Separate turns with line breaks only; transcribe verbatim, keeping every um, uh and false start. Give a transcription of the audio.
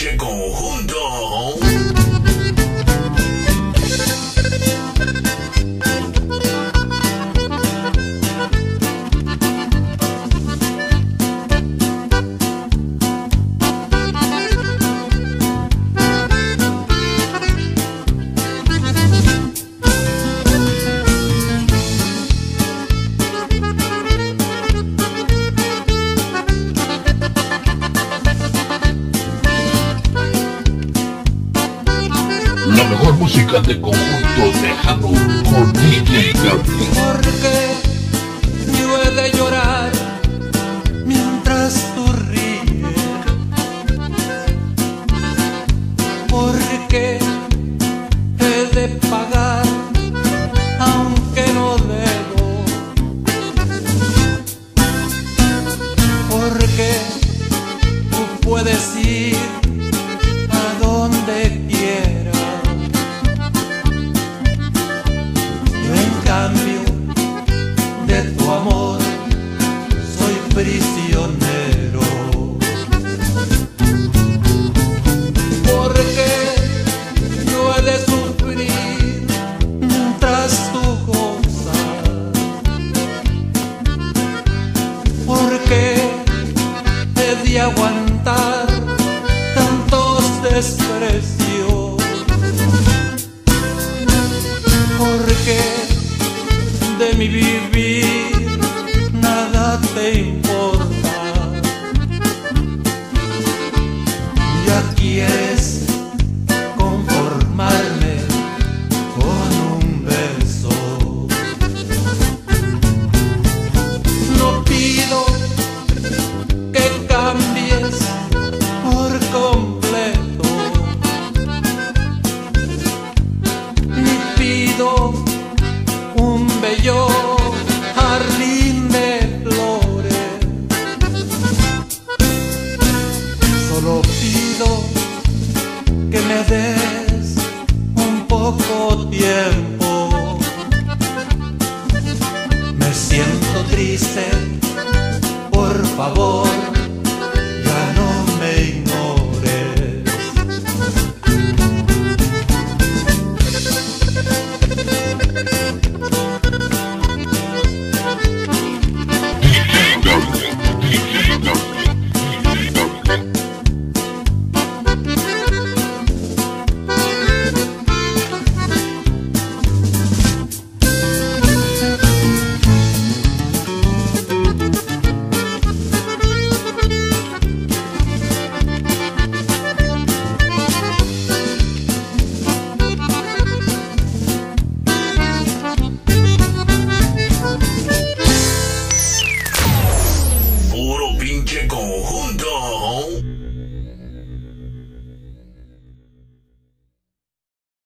pinche conjunto.
La mejor música de conjunto Tejano con D J Gabriel.
Porque yo he de llorar mientras tú ríes, porque he de pagar aunque no debo, porque tú puedes ir a donde quieras. Cambio de tu amor soy prisionero, porque yo he de sufrir mientras tú gozas, porque he de aguantar tantos desprecios, porque de mi vivir nada te importa. Ya quieres conformarme con un beso. No pido que cambies por completo, ni pido un bello jardín de flores. Solo pido que me des un poco tiempo. Me siento triste, por favor, ya no me ignores.
Puro pinche conjunto.